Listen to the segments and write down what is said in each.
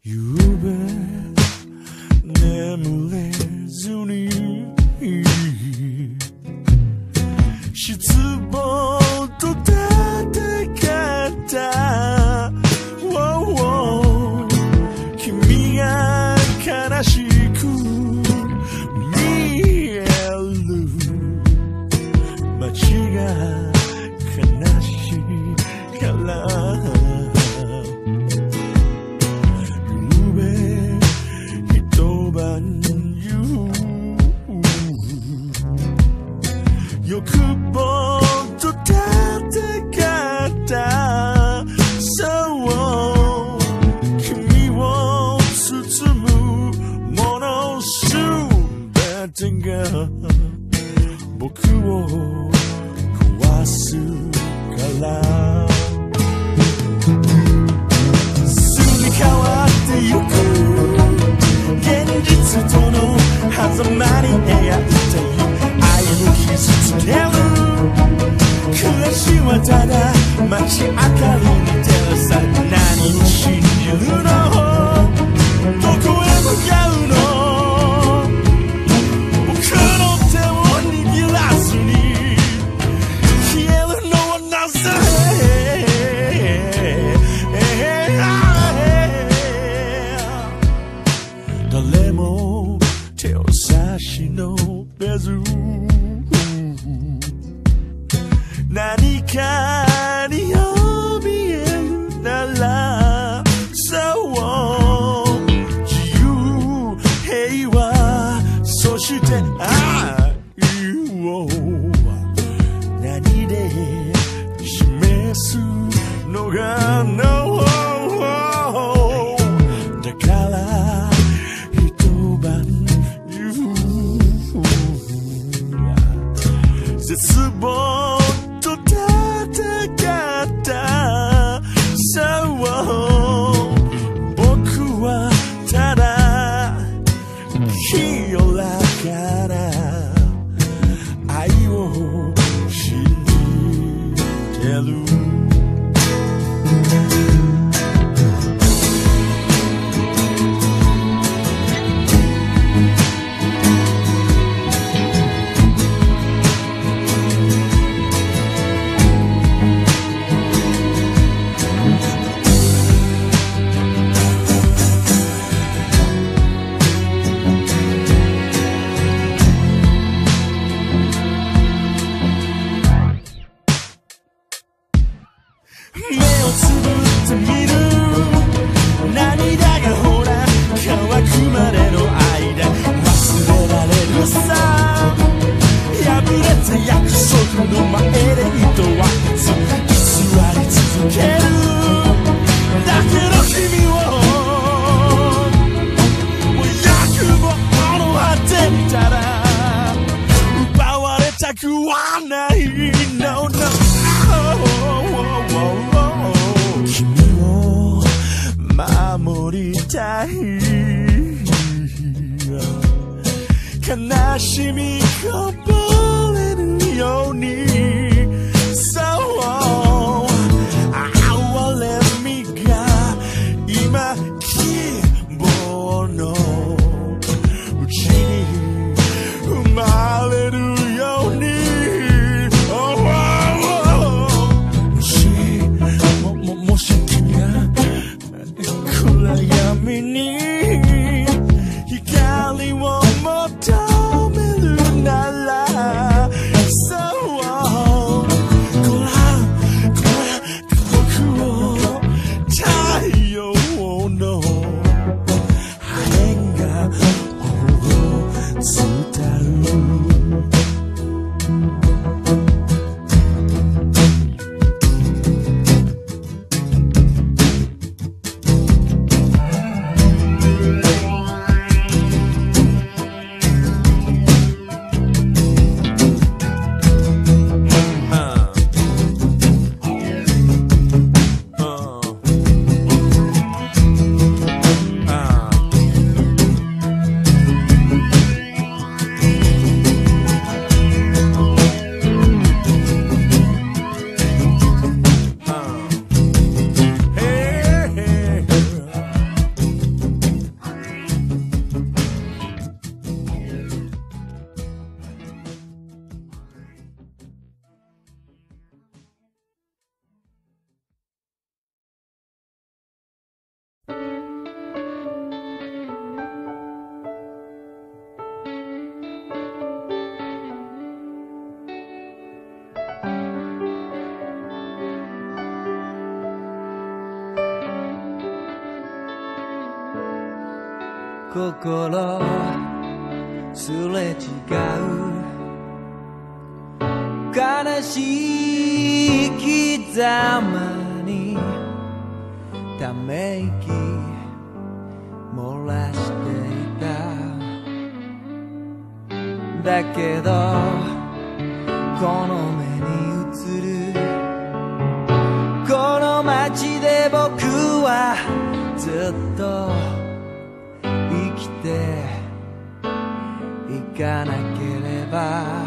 夕べ眠れずに失望と戦った君が悲しく見える街が悲しいから夕べ一晩欲望と戦ったそう君を包むものすべてが僕を壊すからすり替わってゆく現実との狭間に描いた愛を傷つける暮らしはただ街明かりに照らされ何を信じるのどこへ向かうの僕の手を握らずに消えるのはなぜ誰も手を差し伸べず何かに怯えるならそう自由平和そして愛を何で示すのがだから一晩絶望と戦ったそう僕はただ清らかな愛を信じてる目をつぶってみる涙がほら乾くまでの間忘れられるさ破れた約束の前で糸は偽り続けるだけど君を欲望の果てたら奪われたくはない No, no君を守りたい悲しみこぼれるようにそう哀れみが今希望のうちに生まれるようにもし君が暗闇に光を求めるならそう僕を太陽の破片が伝う心すれ違う悲しい刻まにため息漏らしていただけどこの目に映るこの街で僕はずっと生きていかなければ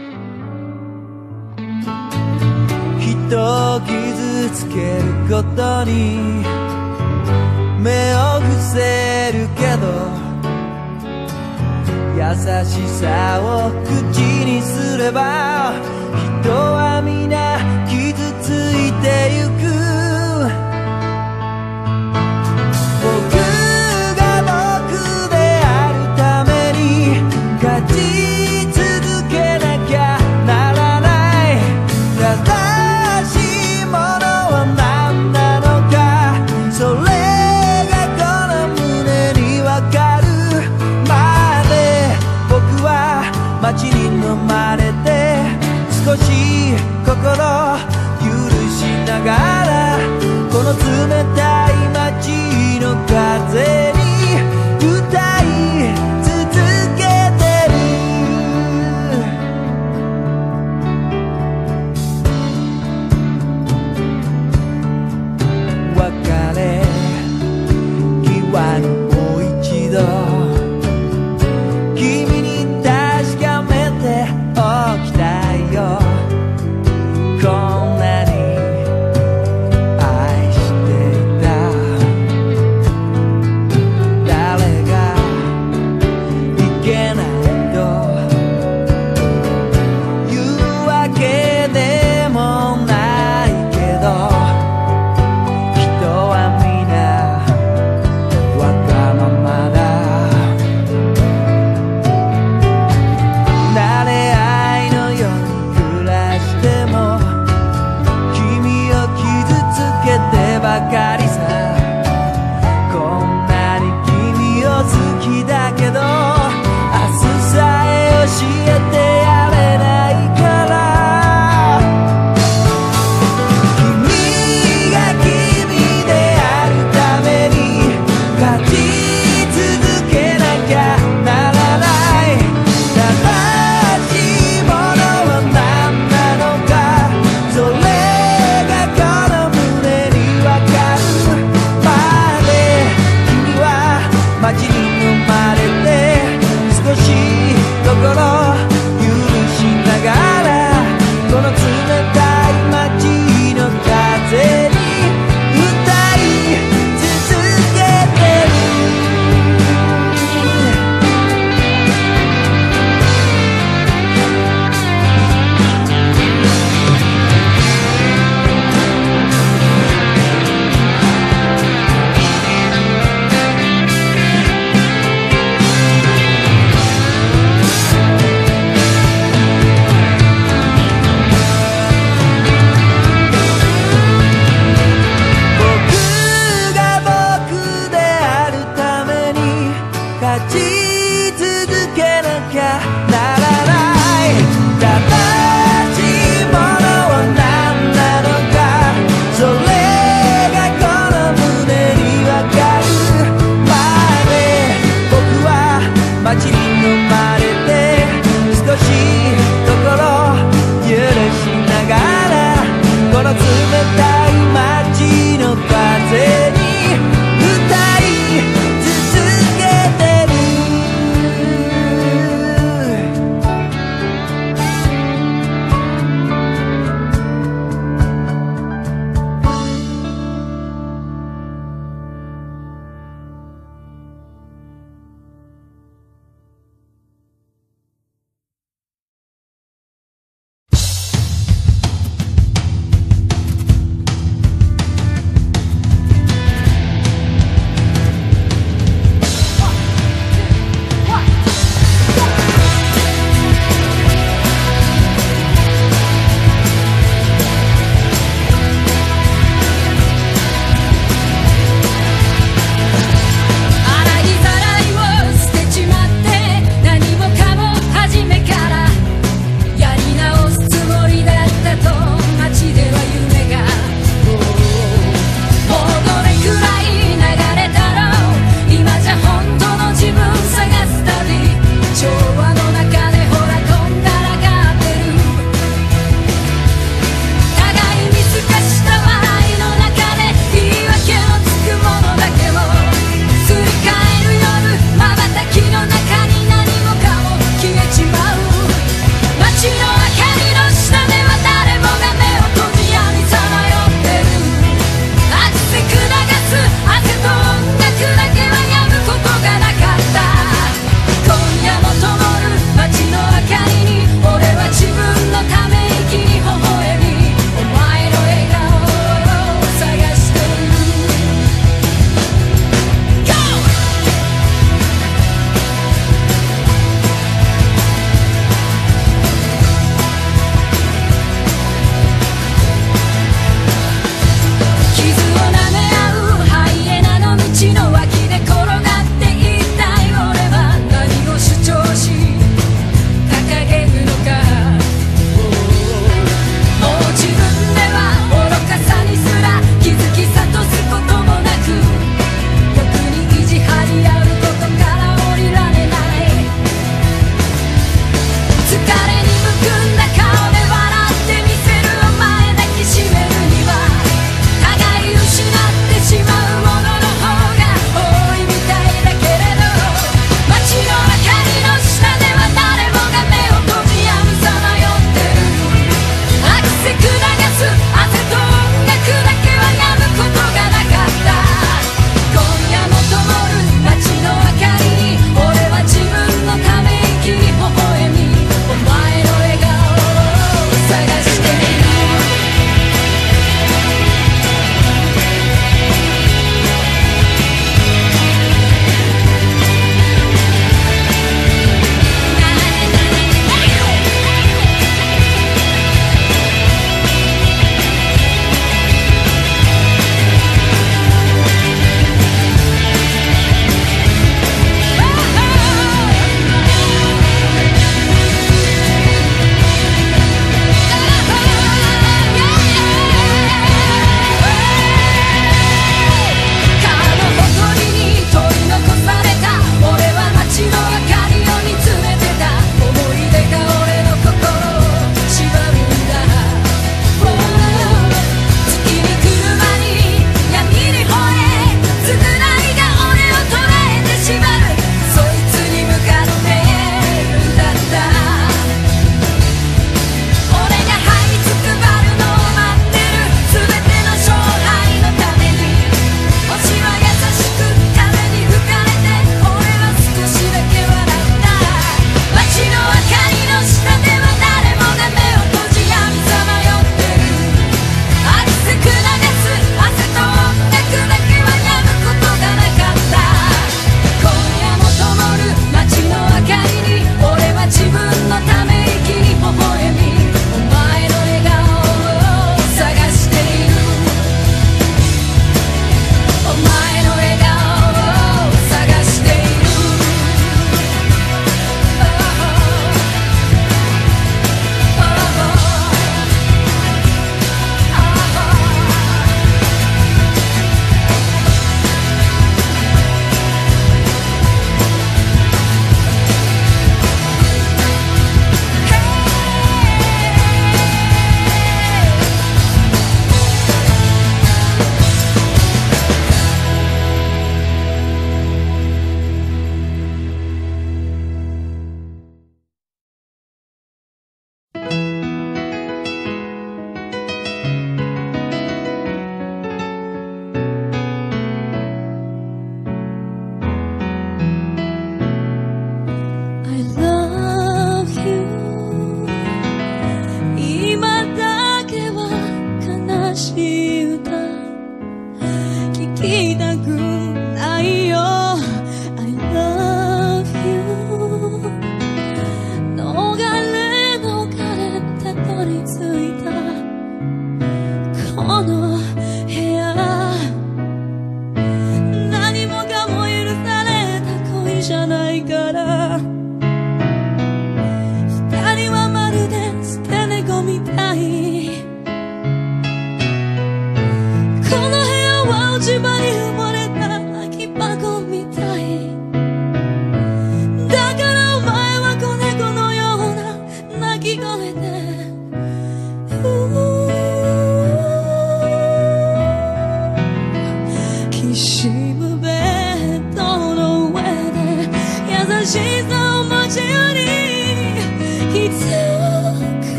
人を傷つけることに目を伏せるけど優しさを口にすれば人は皆傷ついてゆく僕が僕であるために勝ち続けなきゃならない正しいものは何なのかそれがこの胸にわかるまで僕は街に飲まれて少し心許しながら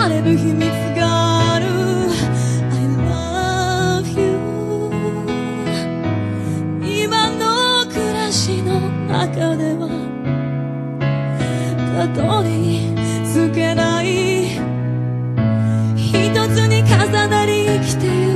れる秘密がある I love you 今の暮らしの中ではたどり着けない一つに重なり生きている